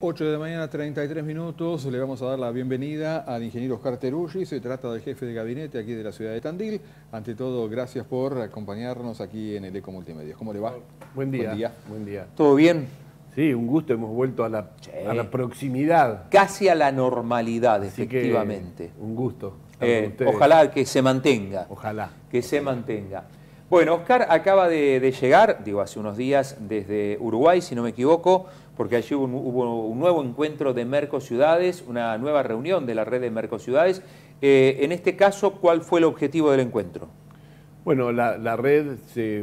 8 de la mañana, 33 minutos. Le vamos a dar la bienvenida al ingeniero Oscar Teruggi. Se trata del jefe de gabinete aquí de la ciudad de Tandil. Ante todo, gracias por acompañarnos aquí en el Eco Multimedios. ¿Cómo le va? Buen día. Buen día. Buen día. ¿Todo bien? Sí, un gusto. Hemos vuelto a la proximidad. Casi a la normalidad, Así efectivamente. que un gusto estar con ustedes. Ojalá que se mantenga. Ojalá. Que se mantenga. Bueno, Oscar acaba de llegar, hace unos días desde Uruguay, si no me equivoco, porque allí hubo un nuevo encuentro de Mercociudades, una nueva reunión de la red de Mercociudades. En este caso, ¿cuál fue el objetivo del encuentro? Bueno, la red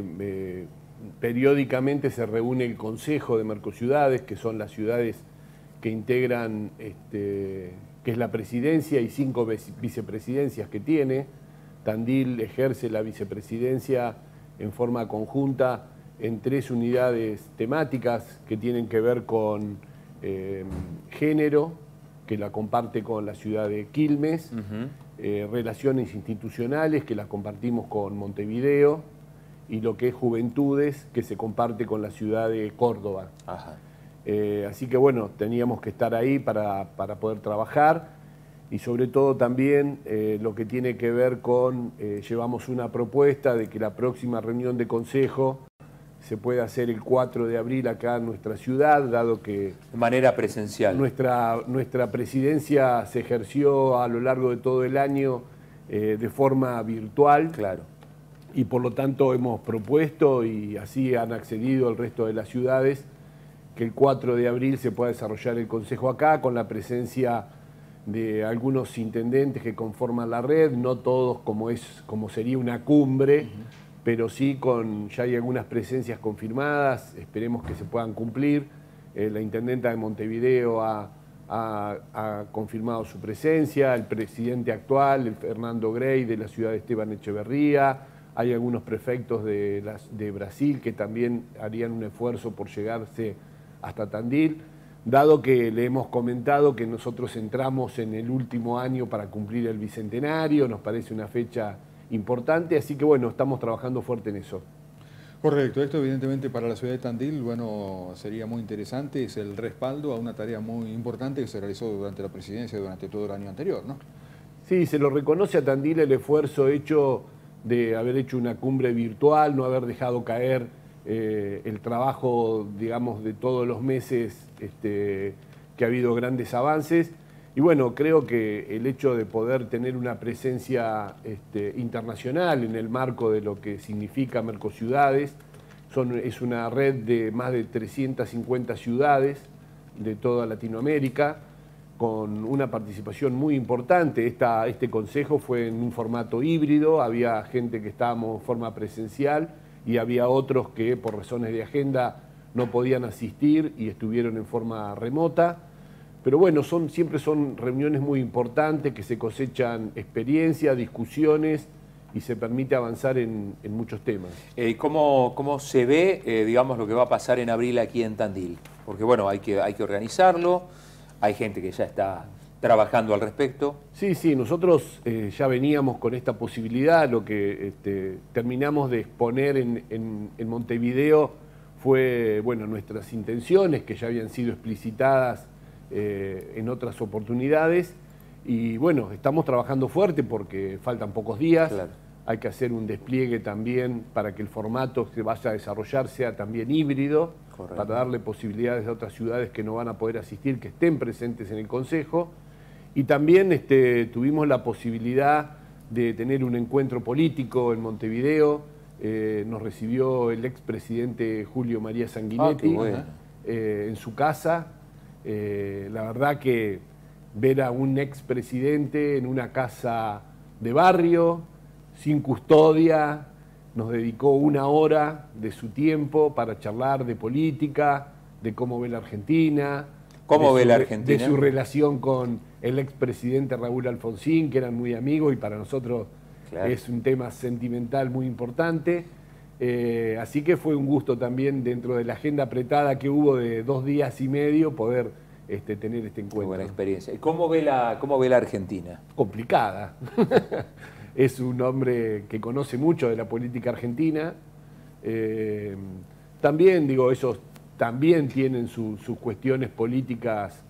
periódicamente se reúne el Consejo de Mercociudades, que son las ciudades que integran, que es la presidencia y 5 vicepresidencias que tiene. Tandil ejerce la vicepresidencia en forma conjunta en 3 unidades temáticas que tienen que ver con género, que la comparte con la ciudad de Quilmes, relaciones institucionales, que las compartimos con Montevideo, y lo que es juventudes, que se comparte con la ciudad de Córdoba. Ajá. Así que bueno, teníamos que estar ahí para poder trabajar. Y sobre todo también lo que tiene que ver con, llevamos una propuesta de que la próxima reunión de consejo se pueda hacer el 4 de abril acá en nuestra ciudad, dado que... De manera presencial. Nuestra presidencia se ejerció a lo largo de todo el año de forma virtual. Claro. Y por lo tanto hemos propuesto, y así han accedido el resto de las ciudades, que el 4 de abril se pueda desarrollar el consejo acá con la presencia de algunos intendentes que conforman la red, no todos como sería una cumbre, pero sí ya hay algunas presencias confirmadas, esperemos que se puedan cumplir. La intendenta de Montevideo ha confirmado su presencia, el presidente actual, el Fernando Grey, de la ciudad de Esteban Echeverría, hay algunos prefectos de Brasil que también harían un esfuerzo por llegarse hasta Tandil. Dado que le hemos comentado que nosotros entramos en el último año para cumplir el bicentenario, nos parece una fecha importante, así que bueno, estamos trabajando fuerte en eso. Correcto, esto evidentemente para la ciudad de Tandil, bueno, sería muy interesante, es el respaldo a una tarea muy importante que se realizó durante la presidencia durante todo el año anterior, ¿no? Sí, se lo reconoce a Tandil el esfuerzo hecho de haber hecho una cumbre virtual, no haber dejado caer el trabajo, digamos, de todos los meses, que ha habido grandes avances. Y bueno, creo que el hecho de poder tener una presencia internacional en el marco de lo que significa Mercociudades, es una red de más de 350 ciudades de toda Latinoamérica, con una participación muy importante. Este consejo fue en un formato híbrido, había gente que estábamos en forma presencial, y había otros que por razones de agenda no podían asistir y estuvieron en forma remota. Pero bueno, siempre son reuniones muy importantes que se cosechan experiencia, discusiones y se permite avanzar en muchos temas. ¿Cómo se ve, digamos, lo que va a pasar en abril aquí en Tandil? Porque bueno, hay que organizarlo, hay gente que ya está trabajando al respecto. Sí, nosotros ya veníamos con esta posibilidad. Lo que terminamos de exponer en Montevideo fue, bueno, nuestras intenciones que ya habían sido explicitadas en otras oportunidades, y bueno, estamos trabajando fuerte porque faltan pocos días. Claro. Hay que hacer un despliegue también para que el formato que vaya a desarrollar sea también híbrido. Correcto. Para darle posibilidades a otras ciudades que no van a poder asistir, que estén presentes en el Consejo. Y también tuvimos la posibilidad de tener un encuentro político en Montevideo. Nos recibió el expresidente Julio María Sanguinetti en su casa. La verdad que ver a un expresidente en una casa de barrio, sin custodia, nos dedicó 1 hora de su tiempo para charlar de política, de cómo ve la Argentina. ¿Cómo ve la Argentina? De su relación con el expresidente Raúl Alfonsín, que eran muy amigos, y para nosotros claro, es un tema sentimental muy importante. Así que fue un gusto también, dentro de la agenda apretada que hubo de 2 días y medio, poder tener este encuentro. Muy buena experiencia. ¿Cómo ve la Argentina? Complicada. Es un hombre que conoce mucho de la política argentina. También, digo, esos también tienen sus cuestiones políticas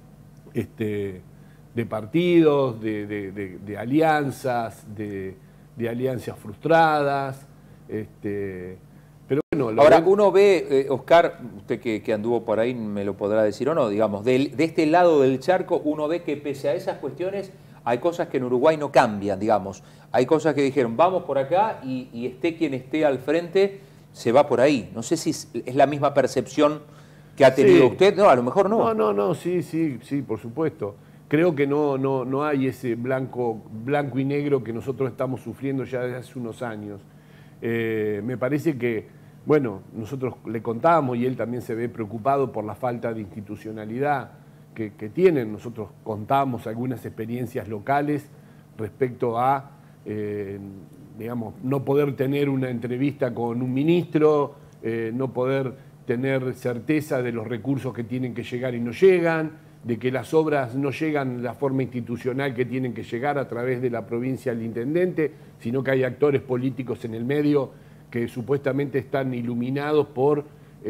de partidos, de alianzas, de alianzas frustradas. Pero bueno, ahora uno ve, Oscar, usted que anduvo por ahí me lo podrá decir o no, digamos, de este lado del charco uno ve que pese a esas cuestiones hay cosas que en Uruguay no cambian, digamos. Hay cosas que dijeron, vamos por acá y esté quien esté al frente, se va por ahí. No sé si es la misma percepción que ha tenido usted. No, a lo mejor no. No, sí, por supuesto. Creo que no hay ese blanco y negro que nosotros estamos sufriendo ya desde hace unos años. Me parece que, bueno, nosotros le contamos y él también se ve preocupado por la falta de institucionalidad que tienen. Nosotros contamos algunas experiencias locales respecto a, digamos, no poder tener una entrevista con un ministro, no poder tener certeza de los recursos que tienen que llegar y no llegan, de que las obras no llegan de la forma institucional que tienen que llegar a través de la provincia del intendente, sino que hay actores políticos en el medio que supuestamente están iluminados por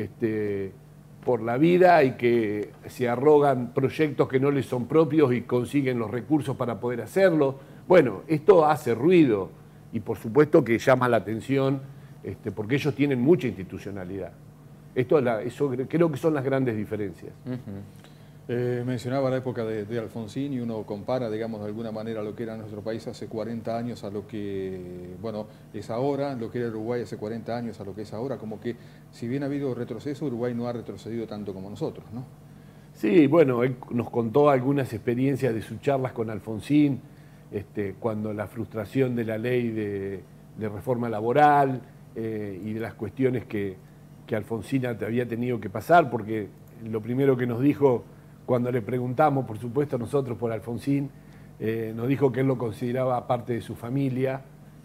la vida y que se arrogan proyectos que no les son propios y consiguen los recursos para poder hacerlo. Bueno, esto hace ruido y por supuesto que llama la atención porque ellos tienen mucha institucionalidad. Eso creo que son las grandes diferencias. Mencionaba la época de Alfonsín y uno compara, digamos, de alguna manera lo que era nuestro país hace 40 años a lo que, bueno, es ahora, lo que era Uruguay hace 40 años a lo que es ahora, como que si bien ha habido retroceso, Uruguay no ha retrocedido tanto como nosotros, ¿no? Sí, bueno, él nos contó algunas experiencias de sus charlas con Alfonsín, cuando la frustración de la ley de reforma laboral y de las cuestiones que Alfonsín había tenido que pasar, porque lo primero que nos dijo cuando le preguntamos, por supuesto nosotros por Alfonsín, nos dijo que él lo consideraba parte de su familia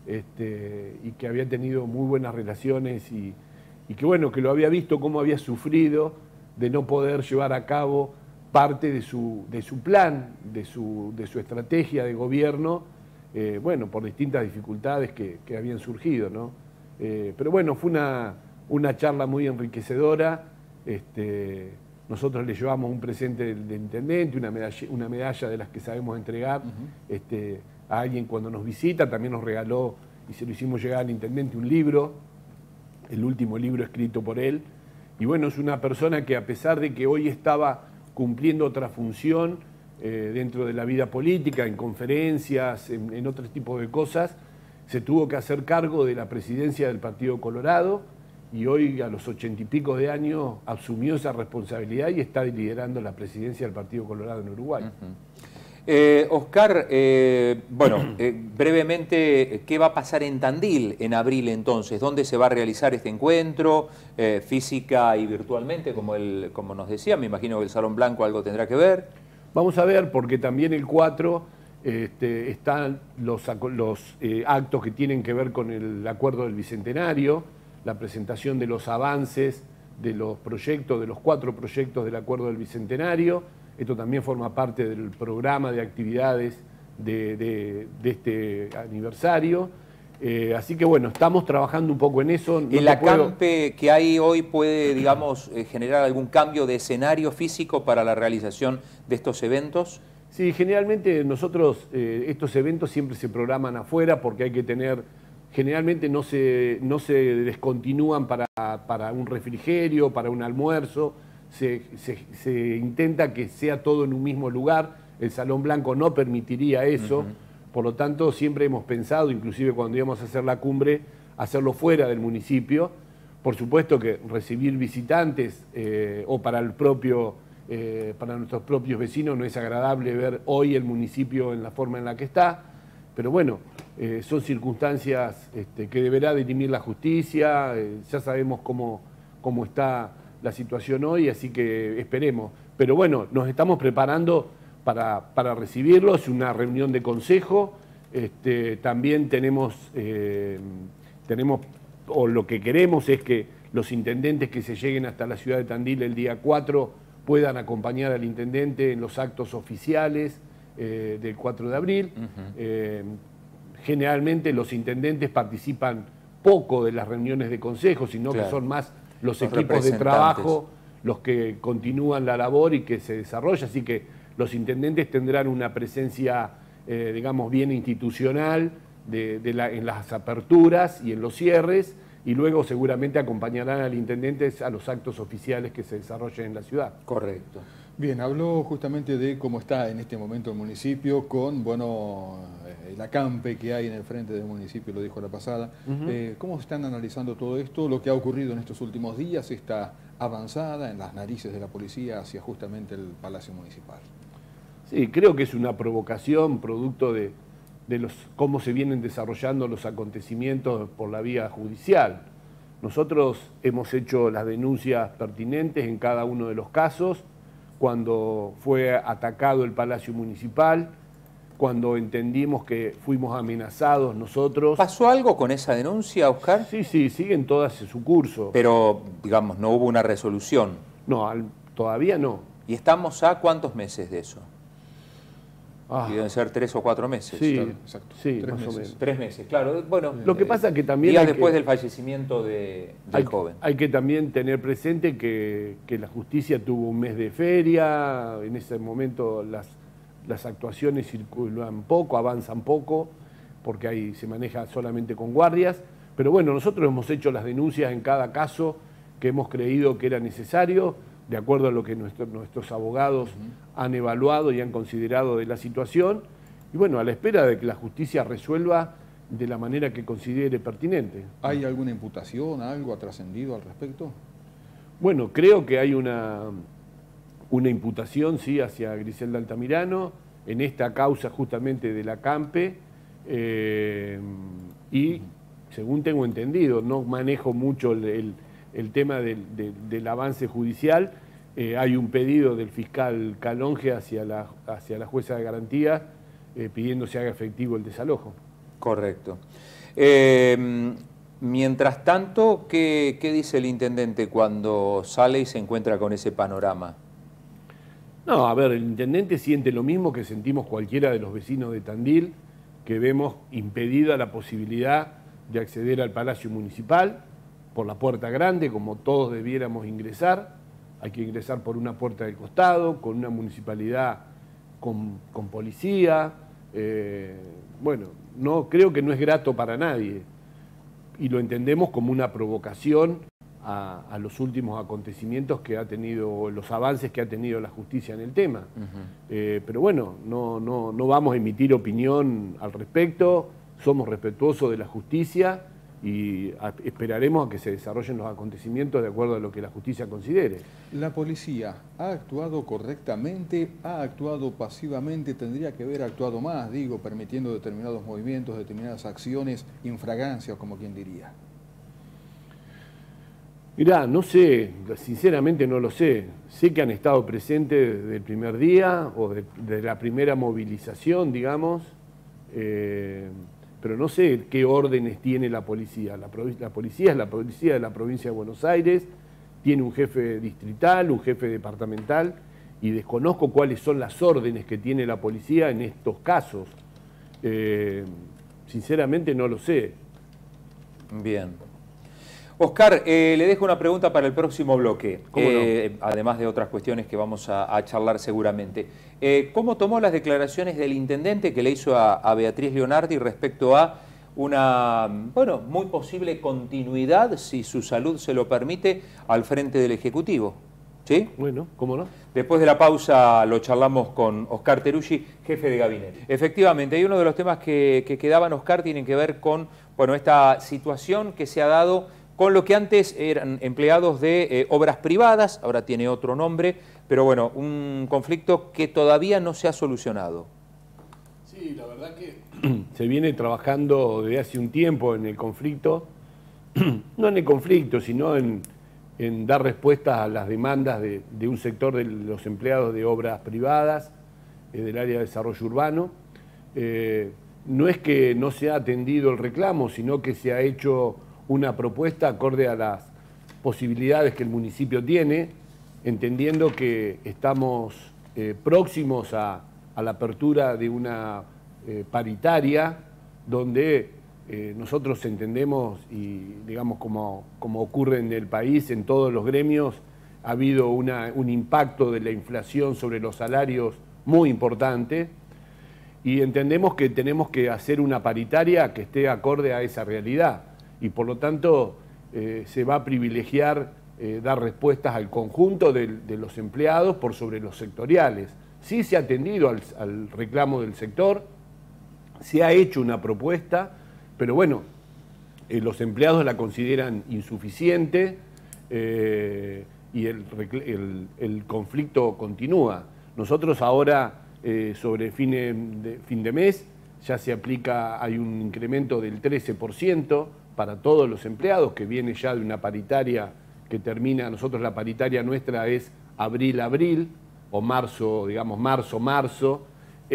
y que había tenido muy buenas relaciones y que bueno, que lo había visto cómo había sufrido de no poder llevar a cabo parte de su plan, de su estrategia de gobierno, bueno, por distintas dificultades que habían surgido, ¿no? Pero bueno, fue una charla muy enriquecedora. Nosotros le llevamos un presente del intendente, una medalla de las que sabemos entregar a alguien cuando nos visita. También nos regaló, y se lo hicimos llegar al intendente, un libro, el último libro escrito por él. Y bueno, es una persona que a pesar de que hoy estaba cumpliendo otra función dentro de la vida política, en conferencias, en otro tipo de cosas, se tuvo que hacer cargo de la presidencia del Partido Colorado, y hoy a los 80 y pico de años asumió esa responsabilidad y está liderando la presidencia del Partido Colorado en Uruguay. Oscar, bueno, brevemente, ¿qué va a pasar en Tandil en abril entonces? ¿Dónde se va a realizar este encuentro, física y virtualmente, como nos decía? Me imagino que el Salón Blanco algo tendrá que ver. Vamos a ver, porque también el 4 están los actos que tienen que ver con el acuerdo del Bicentenario, la presentación de los avances de los proyectos, de los 4 proyectos del Acuerdo del Bicentenario. Esto también forma parte del programa de actividades de este aniversario. Así que bueno, estamos trabajando un poco en eso. ¿El acampe que hay hoy puede, digamos, generar algún cambio de escenario físico para la realización de estos eventos? Sí, generalmente nosotros estos eventos siempre se programan afuera porque hay que tener... Generalmente no se descontinúan para un refrigerio, para un almuerzo, se intenta que sea todo en un mismo lugar. El Salón Blanco no permitiría eso, por lo tanto siempre hemos pensado, inclusive cuando íbamos a hacer la cumbre, hacerlo fuera del municipio. Por supuesto que recibir visitantes o para nuestros propios vecinos no es agradable ver hoy el municipio en la forma en la que está, pero bueno, son circunstancias que deberá dirimir la justicia. Ya sabemos cómo está la situación hoy, así que esperemos. Pero bueno, nos estamos preparando para recibirlo. Es una reunión de consejo. También tenemos, o lo que queremos es que los intendentes que se lleguen hasta la ciudad de Tandil el día 4 puedan acompañar al intendente en los actos oficiales del 4 de abril. Generalmente los intendentes participan poco de las reuniones de consejo, sino que son más los equipos de trabajo los que continúan la labor y que se desarrolla, así que los intendentes tendrán una presencia, digamos, bien institucional en las aperturas y en los cierres, y luego seguramente acompañarán al intendente a los actos oficiales que se desarrollen en la ciudad. Correcto. Bien, habló justamente de cómo está en este momento el municipio con, bueno, el acampe que hay en el frente del municipio, lo dijo la pasada. ¿Cómo están analizando todo esto? Lo que ha ocurrido en estos últimos días, esta avanzada en las narices de la policía hacia justamente el Palacio Municipal. Sí, creo que es una provocación producto de cómo se vienen desarrollando los acontecimientos por la vía judicial. Nosotros hemos hecho las denuncias pertinentes en cada uno de los casos, cuando fue atacado el Palacio Municipal, cuando entendimos que fuimos amenazados nosotros. ¿Pasó algo con esa denuncia, Oscar? Sí, siguen todas en su curso. Pero, digamos, no hubo una resolución. No, todavía no. ¿Y estamos a cuántos meses de eso? Y deben ser 3 o 4 meses. Sí, claro. Exacto. Sí, 3 más o meses. menos. 3 meses, claro. Bueno, lo que pasa es que también días después del fallecimiento del joven. Hay que también tener presente que la justicia tuvo un mes de feria, en ese momento las actuaciones circulan poco, avanzan poco, porque ahí se maneja solamente con guardias. Pero bueno, nosotros hemos hecho las denuncias en cada caso que hemos creído que era necesario, de acuerdo a lo que nuestros abogados han evaluado y han considerado de la situación, y bueno, a la espera de que la justicia resuelva de la manera que considere pertinente. ¿Hay alguna imputación, algo ha trascendido al respecto? Bueno, creo que hay una imputación, sí, hacia Griselda Altamirano, en esta causa justamente del acampe, y según tengo entendido, no manejo mucho el tema del avance judicial, hay un pedido del fiscal Calonge hacia la jueza de garantía pidiendo se haga efectivo el desalojo. Correcto. Mientras tanto, ¿qué dice el intendente cuando sale y se encuentra con ese panorama? No, a ver, el intendente siente lo mismo que sentimos cualquiera de los vecinos de Tandil, que vemos impedida la posibilidad de acceder al Palacio Municipal por la puerta grande, como todos debiéramos ingresar. Hay que ingresar por una puerta del costado, con una municipalidad con policía. Bueno, creo que no es grato para nadie y lo entendemos como una provocación a los últimos acontecimientos que ha tenido, los avances que ha tenido la justicia en el tema. Pero bueno, no vamos a emitir opinión al respecto, somos respetuosos de la justicia y esperaremos a que se desarrollen los acontecimientos de acuerdo a lo que la justicia considere. ¿La policía ha actuado correctamente, ha actuado pasivamente, tendría que haber actuado más, digo, permitiendo determinados movimientos, determinadas acciones, infragancias, como quien diría? Mirá, no sé, sinceramente no lo sé. Sé que han estado presentes desde el primer día o de la primera movilización, digamos, pero no sé qué órdenes tiene la policía. La policía es la policía de la provincia de Buenos Aires, tiene un jefe distrital, un jefe departamental, y desconozco cuáles son las órdenes que tiene la policía en estos casos. Sinceramente no lo sé. Bien. Oscar, le dejo una pregunta para el próximo bloque, ¿Cómo no? Además de otras cuestiones que vamos a charlar seguramente. ¿Cómo tomó las declaraciones del intendente que le hizo a Beatriz Leonardi respecto a una, bueno, muy posible continuidad, si su salud se lo permite, al frente del Ejecutivo? ¿Sí? Bueno, ¿cómo no? Después de la pausa lo charlamos con Oscar Teruggi, jefe de gabinete. Efectivamente, hay uno de los temas que quedaban, Oscar, tienen que ver con, bueno, esta situación que se ha dado con lo que antes eran empleados de obras privadas, ahora tiene otro nombre, pero bueno, un conflicto que todavía no se ha solucionado. Sí, la verdad que se viene trabajando desde hace un tiempo en el conflicto, no en el conflicto, sino en dar respuestas a las demandas de un sector de los empleados de obras privadas, del área de desarrollo urbano. No es que no se ha atendido el reclamo, sino que se ha hecho una propuesta acorde a las posibilidades que el municipio tiene, entendiendo que estamos próximos a la apertura de una paritaria donde nosotros entendemos, y digamos como ocurre en el país, en todos los gremios, ha habido un impacto de la inflación sobre los salarios muy importante y entendemos que tenemos que hacer una paritaria que esté acorde a esa realidad y por lo tanto se va a privilegiar dar respuestas al conjunto de los empleados por sobre los sectoriales. Sí se ha atendido al reclamo del sector, se ha hecho una propuesta, pero bueno, los empleados la consideran insuficiente y el conflicto continúa. Nosotros ahora, sobre fin de mes, ya se aplica, hay un incremento del 13% para todos los empleados, que viene ya de una paritaria que termina, nosotros la paritaria nuestra es abril-abril, o marzo, digamos marzo-marzo,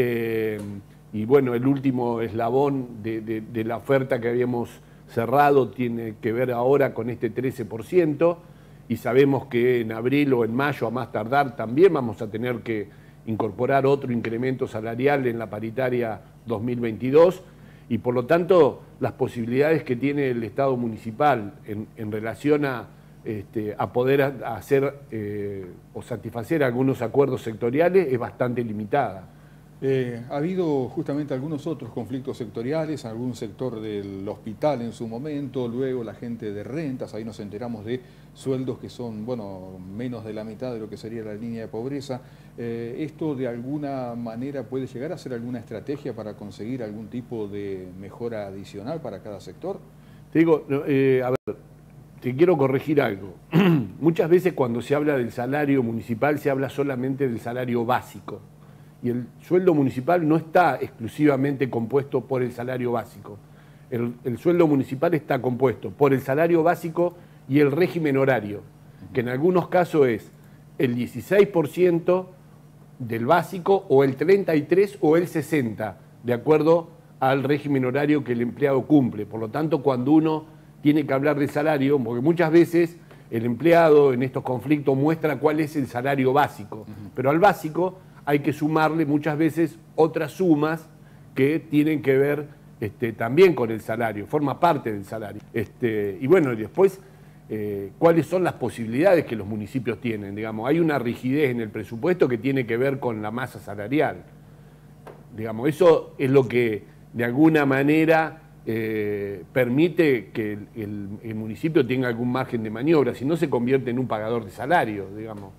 y bueno, el último eslabón de la oferta que habíamos cerrado tiene que ver ahora con este 13%, y sabemos que en abril o en mayo a más tardar también vamos a tener que incorporar otro incremento salarial en la paritaria 2022, y por lo tanto las posibilidades que tiene el Estado municipal en relación a poder hacer o satisfacer algunos acuerdos sectoriales es bastante limitada. Ha habido justamente algunos otros conflictos sectoriales, algún sector del hospital en su momento, luego la gente de rentas, ahí nos enteramos de sueldos que son, bueno, menos de la mitad de lo que sería la línea de pobreza. ¿Esto de alguna manera puede llegar a ser alguna estrategia para conseguir algún tipo de mejora adicional para cada sector? Te digo, a ver, te quiero corregir algo. Muchas veces cuando se habla del salario municipal se habla solamente del salario básico. Y el sueldo municipal no está exclusivamente compuesto por el salario básico. El sueldo municipal está compuesto por el salario básico y el régimen horario, que en algunos casos es el 16% del básico o el 33% o el 60%, de acuerdo al régimen horario que el empleado cumple. Por lo tanto, cuando uno tiene que hablar de salario, porque muchas veces el empleado en estos conflictos muestra cuál es el salario básico, pero al básico hay que sumarle muchas veces otras sumas que tienen que ver también con el salario, forma parte del salario. Y bueno, y después, ¿cuáles son las posibilidades que los municipios tienen? Digamos, hay una rigidez en el presupuesto que tiene que ver con la masa salarial. Digamos, eso es lo que de alguna manera permite que el municipio tenga algún margen de maniobra, si no se convierte en un pagador de salario, digamos.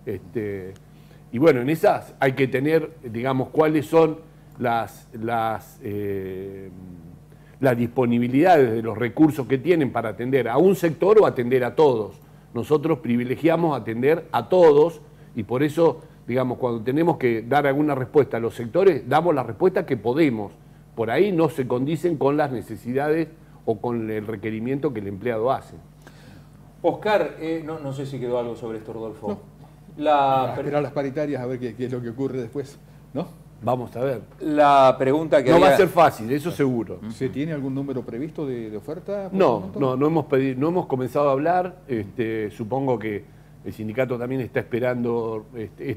Y bueno, en esas hay que tener, digamos, cuáles son las disponibilidades de los recursos que tienen para atender a un sector o atender a todos. Nosotros privilegiamos atender a todos y por eso, digamos, cuando tenemos que dar alguna respuesta a los sectores, damos la respuesta que podemos. Por ahí no se condicen con las necesidades o con el requerimiento que el empleado hace. Oscar, no sé si quedó algo sobre esto, Rodolfo. No. Esperar las paritarias a ver qué es lo que ocurre después, ¿no? Vamos a ver. La pregunta que no va a ser fácil, eso seguro. ¿Se tiene algún número previsto de oferta? No hemos comenzado a hablar. Supongo que el sindicato también está esperando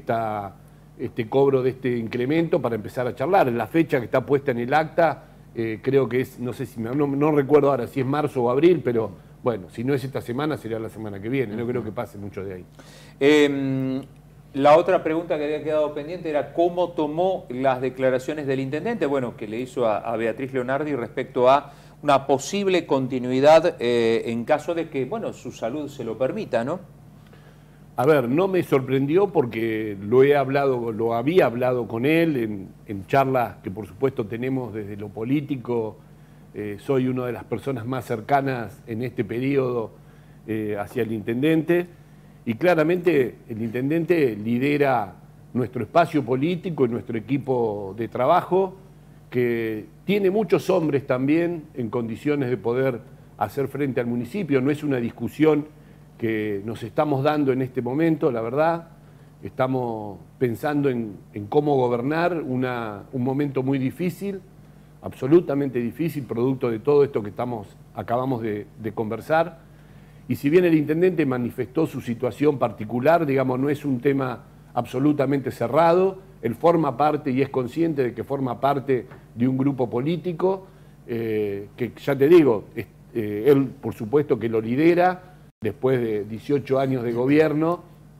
este cobro de este incremento para empezar a charlar. La fecha que está puesta en el acta, creo que es, no sé si no recuerdo ahora si es marzo o abril, pero bueno, si no es esta semana, será la semana que viene. No creo que pase mucho de ahí. La otra pregunta que había quedado pendiente era cómo tomó las declaraciones del intendente, bueno, que le hizo a Beatriz Leonardi respecto a una posible continuidad en caso de que, bueno, su salud se lo permita, ¿no? A ver, no me sorprendió porque lo había hablado con él en charlas que por supuesto tenemos desde lo político. Soy una de las personas más cercanas en este periodo hacia el intendente y claramente el intendente lidera nuestro espacio político y nuestro equipo de trabajo que tiene muchos hombres también en condiciones de poder hacer frente al municipio. No es una discusión que nos estamos dando en este momento, la verdad. Estamos pensando en cómo gobernar un momento muy difícil, absolutamente difícil, producto de todo esto que acabamos de conversar. Y si bien el intendente manifestó su situación particular, digamos, no es un tema absolutamente cerrado, él forma parte y es consciente de que forma parte de un grupo político, que ya te digo, él por supuesto que lo lidera, después de 18 años de gobierno,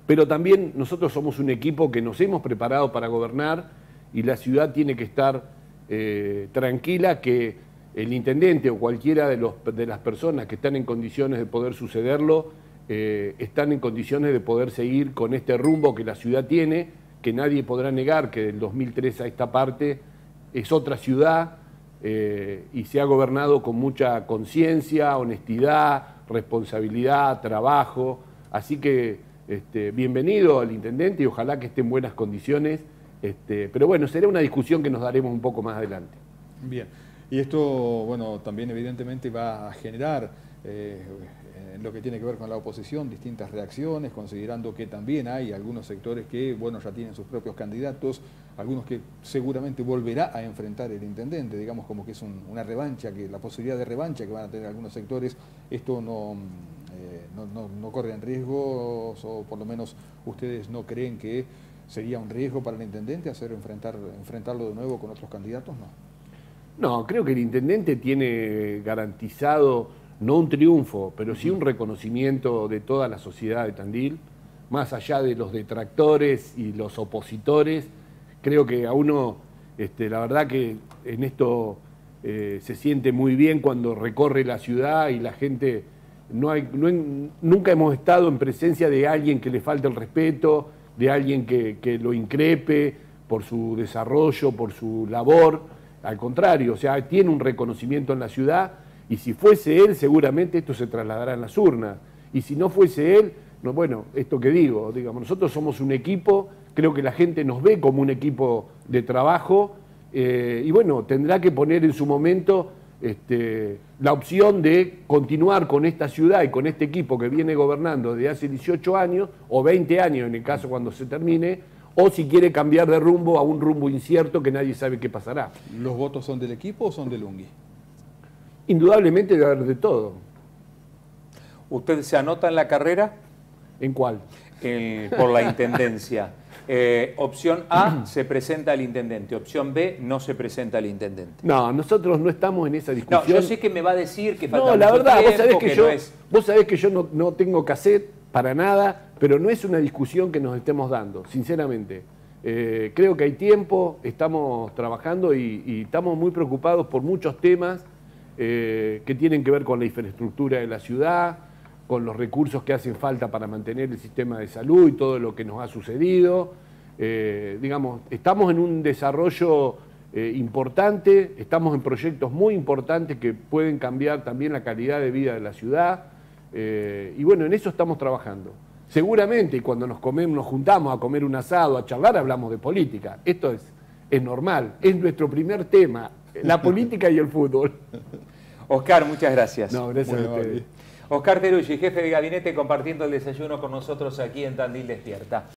pero también nosotros somos un equipo que nos hemos preparado para gobernar y la ciudad tiene que estar tranquila que el intendente o cualquiera de las personas que están en condiciones de poder sucederlo, están en condiciones de poder seguir con este rumbo que la ciudad tiene, que nadie podrá negar que del 2003 a esta parte es otra ciudad y se ha gobernado con mucha conciencia, honestidad, responsabilidad, trabajo. Así que bienvenido al intendente y ojalá que esté en buenas condiciones. Pero bueno, será una discusión que nos daremos un poco más adelante. Bien, y esto, bueno, también evidentemente va a generar, en lo que tiene que ver con la oposición, distintas reacciones, considerando que también hay algunos sectores que, bueno, ya tienen sus propios candidatos, algunos que seguramente volverá a enfrentar el intendente, digamos como que es una revancha, que la posibilidad de revancha que van a tener algunos sectores, esto no corre en riesgos, o por lo menos ustedes no creen que sería un riesgo para el intendente enfrentarlo de nuevo con otros candidatos, ¿no? No, creo que el intendente tiene garantizado no un triunfo, pero sí un reconocimiento de toda la sociedad de Tandil, más allá de los detractores y los opositores. Creo que a uno, la verdad que en esto se siente muy bien cuando recorre la ciudad y la gente, nunca hemos estado en presencia de alguien que le falte el respeto, de alguien que lo increpe por su desarrollo, por su labor. Al contrario, o sea, tiene un reconocimiento en la ciudad y si fuese él, seguramente esto se trasladará en las urnas. Y si no fuese él, no, bueno, esto que digamos, nosotros somos un equipo, creo que la gente nos ve como un equipo de trabajo y bueno, tendrá que poner en su momento la opción de continuar con esta ciudad y con este equipo que viene gobernando desde hace 18 años o 20 años en el caso cuando se termine, o si quiere cambiar de rumbo a un rumbo incierto que nadie sabe qué pasará. ¿Los votos son del equipo o son del UNGUI? Indudablemente debe haber de todo. ¿Usted se anota en la carrera? ¿En cuál? Por la intendencia. Opción A, se presenta el intendente. Opción B, no se presenta el intendente. No, nosotros no estamos en esa discusión. No, yo sé que me va a decir que falta no, la mucho verdad, tiempo, vos sabés que yo no tengo cassette para nada, pero no es una discusión que nos estemos dando, sinceramente. Creo que hay tiempo, estamos trabajando y estamos muy preocupados por muchos temas que tienen que ver con la infraestructura de la ciudad, con los recursos que hacen falta para mantener el sistema de salud y todo lo que nos ha sucedido. Digamos, estamos en un desarrollo importante, estamos en proyectos muy importantes que pueden cambiar también la calidad de vida de la ciudad y bueno, en eso estamos trabajando. Seguramente cuando nos juntamos a comer un asado, a charlar, hablamos de política. Esto es normal, es nuestro primer tema, la política y el fútbol. Oscar, muchas gracias. No, gracias a ustedes. Oscar Teruggi, jefe de gabinete, compartiendo el desayuno con nosotros aquí en Tandil Despierta.